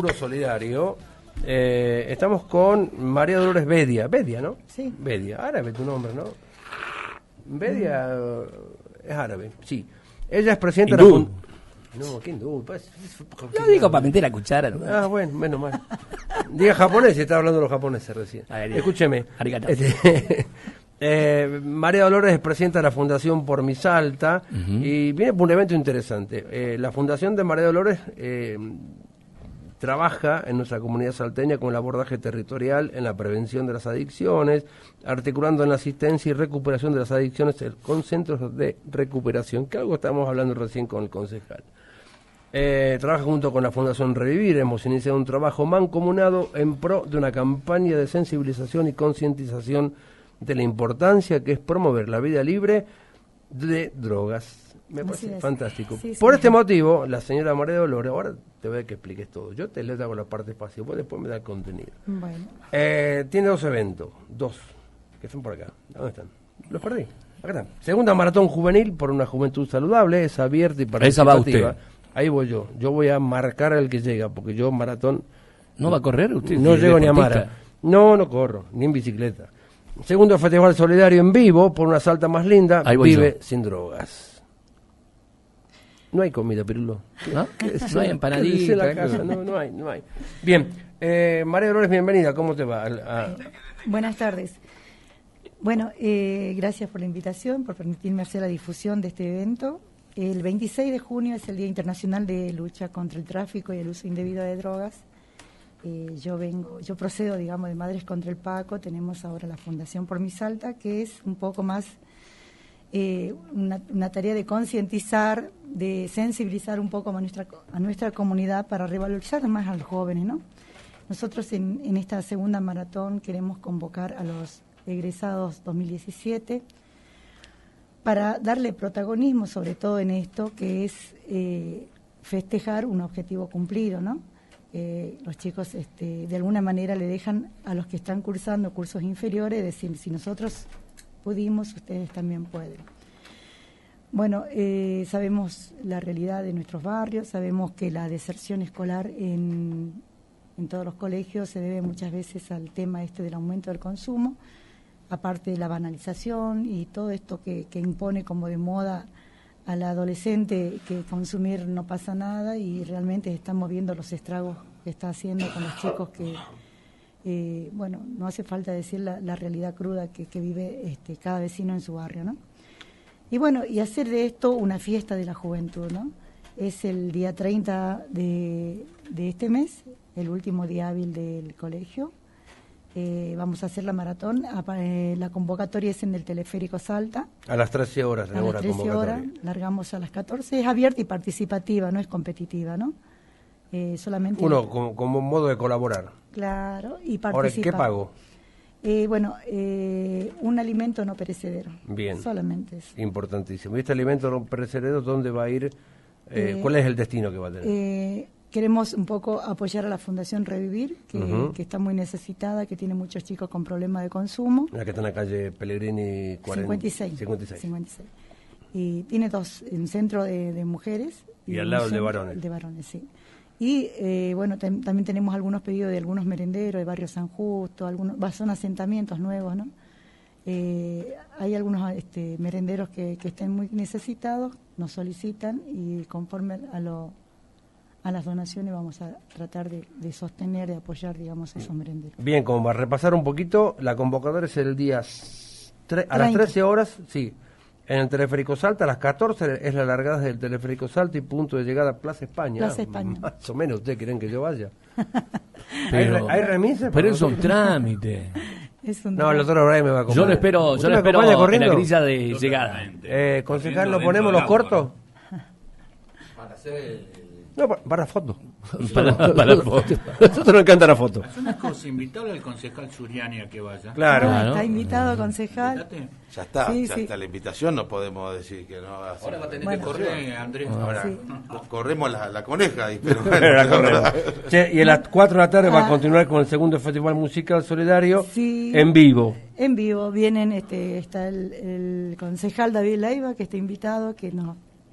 Solidario. Estamos con María Dolores Bedia. Bedia, ¿no? Sí. Bedia. Árabe tu nombre, ¿no? Bedia es árabe, sí. Ella es presidenta de la Fundación. No, ¿qué hindú? Lo digo para meter la cuchara. ¿No? Ah, bueno, menos mal. Diga japonés, estaba hablando de los japoneses recién. Escúcheme. María Dolores es presidenta de la Fundación Por Mi Salta y viene por un evento interesante. La Fundación de María Dolores trabaja en nuestra comunidad salteña con el abordaje territorial en la prevención de las adicciones, articulando en la asistencia y recuperación de las adicciones con centros de recuperación, que algo estamos hablando recién con el concejal. Trabaja junto con la Fundación Revivir. Hemos iniciado un trabajo mancomunado en pro de una campaña de sensibilización y concientización de la importancia que es promover la vida libre de drogas. Me parece fantástico. Sí, por este motivo, la señora María Dolores, ahora te voy a que expliques todo. Yo te les hago la parte fácil, vos después me da el contenido. Bueno. Tiene dos eventos, que son por acá. ¿Dónde están? Los perdí. Acá están. Segunda maratón juvenil por una juventud saludable, es abierta y participativa. Esa va usted. Ahí voy yo. Yo voy a marcar al que llega, porque yo maratón... ¿No va a correr usted? No llego ni a Mara. No corro, ni en bicicleta. Segundo Festival Solidario en vivo por una Salta más linda, vive sin drogas. No hay comida, Pirulo. ¿No? No hay empanadita. No hay. Bien, María Dolores, bienvenida. ¿Cómo te va? Buenas tardes. Bueno, gracias por la invitación, por permitirme hacer la difusión de este evento. El 26 de junio es el Día Internacional de Lucha contra el Tráfico y el Uso Indebido de Drogas. Yo procedo, digamos, de Madres contra el Paco. Tenemos ahora la Fundación Por Mi Salta, que es un poco más una tarea de concientizar, de sensibilizar un poco a nuestra comunidad para revalorizar más a los jóvenes, ¿no? Nosotros en esta segunda maratón queremos convocar a los egresados 2017 para darle protagonismo, sobre todo en esto, que es festejar un objetivo cumplido, ¿no? Los chicos de alguna manera le dejan a los que están cursando cursos inferiores decir, si nosotros pudimos, ustedes también pueden. Bueno, sabemos la realidad de nuestros barrios, sabemos que la deserción escolar en todos los colegios se debe muchas veces al tema del aumento del consumo, aparte de la banalización y todo esto que impone como de moda a la adolescente, que consumir no pasa nada, y realmente estamos viendo los estragos que está haciendo con los chicos que... no hace falta decir la realidad cruda que vive cada vecino en su barrio, ¿no? Y bueno, y hacer de esto una fiesta de la juventud, ¿no? Es el día 30 de este mes, el último día hábil del colegio. Vamos a hacer la maratón. La convocatoria es en el Teleférico Salta. A las 13 horas. A las 13 horas, largamos a las 14. Es abierta y participativa, no es competitiva, ¿no? Solamente uno como modo de colaborar. Claro, y participa. Ahora, ¿qué pago? Un alimento no perecedero. Bien. Solamente eso. Importantísimo. ¿Y este alimento no perecedero dónde va a ir? ¿Cuál es el destino que va a tener? Queremos un poco apoyar a la Fundación Revivir, que está muy necesitada, que tiene muchos chicos con problemas de consumo. La que está en la calle Pellegrini 56. 56. Y tiene un centro de mujeres. Y al lado el de varones. El de varones, sí. Y también tenemos algunos pedidos de algunos merenderos de Barrio San Justo, son asentamientos nuevos, ¿no? Hay algunos merenderos que estén muy necesitados, nos solicitan, y conforme a las donaciones vamos a tratar de sostener, de apoyar, digamos, esos merenderos. Bien, como para repasar un poquito, la convocatoria es el día a las 13 horas, sí, en el Teleférico Salta. A las 14 es la largada del Teleférico Salta y punto de llegada a Plaza España. Plaza España. Más o menos, ¿ustedes quieren que yo vaya? Pero, ¿Hay remisas? Pero es un trámite. No, el doctor O'Brien me va a acompañar. Yo lo espero en la grilla de llegada. Concejal, ¿lo ponemos los cortos? Para hacer No, para foto. Para foto. A nosotros nos encanta la foto. Es una cosa, invitarle al concejal Suriani a que vaya. Claro. Está invitado, concejal. Ya está, Sí, ya sí. está la invitación, no podemos decir que no. Ahora va a tener que correr, Andrés. Ahora Sí. corremos la coneja, pero La corremos. Che, y a las 4 de la tarde va a Ah. continuar con el segundo Festival Musical Solidario Sí. en vivo. En vivo vienen, está el concejal David Leiva, que está invitado, que nos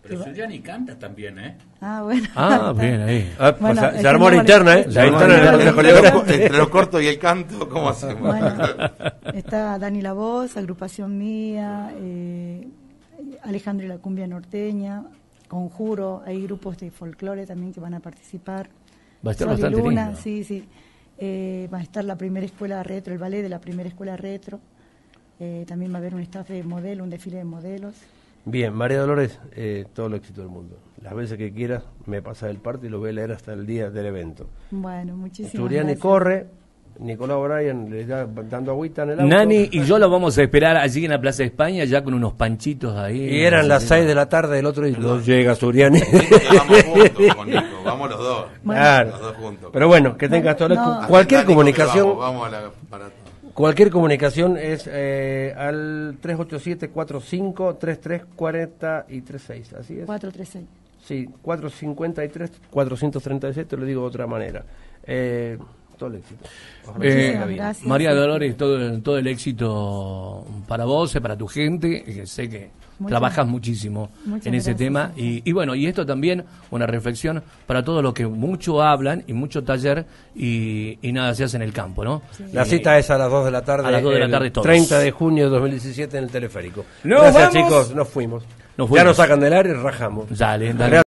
Pero Suriani canta también, ¿eh? Ah, bueno. Ah, bien, ahí. Bueno, se armó la interna, ¿eh? La interna del Consejo Liberante. Entre lo corto y el canto, ¿cómo hacemos? Bueno, está Dani La Voz, Agrupación Mía, Alejandro y la Cumbia Norteña, Conjuro, hay grupos de folclore también que van a participar. Va a estar Sol y bastante Luna, lindo. sí. Va a estar la primera escuela retro, el ballet de la primera escuela retro. También va a haber un staff de modelo, un desfile de modelos. Bien, María Dolores, todo el éxito del mundo. Las veces que quieras me pasa el parte y lo voy a leer hasta el día del evento. Bueno, muchísimas Suriani gracias. corre, Nicolás O'Brien le está dando agüita en el auto. Nani y yo lo vamos a esperar allí en la Plaza de España, ya con unos panchitos ahí. Y eran las 6 de la tarde del otro día. No llega Suriani. Vamos juntos con Nico, vamos los dos. Bueno. Claro. Los dos juntos. Pero bueno, que tengas todo No. cualquier Nico, que comunicación. Vamos a la maratón. Cualquier comunicación es al 387-45-3340 y 36, así es. 436. Sí, 453-436, te lo digo de otra manera. Todo el éxito. Ojalá que salga bien. Gracias. María Dolores, todo el éxito para vos, para tu gente, que sé que Muchas- trabajas muchísimo muchas en ese gracias. tema. Y bueno, y esto también, una reflexión para todos los que mucho hablan y mucho taller y nada se hace en el campo, ¿no? La cita es a las 2 de la tarde. A las 2 de la el tarde todos. 30 de junio de 2017 en el teleférico. ¡Nos Gracias, vamos! chicos, nos fuimos. Nos Ya fuimos. nos sacan del área y rajamos. Dale.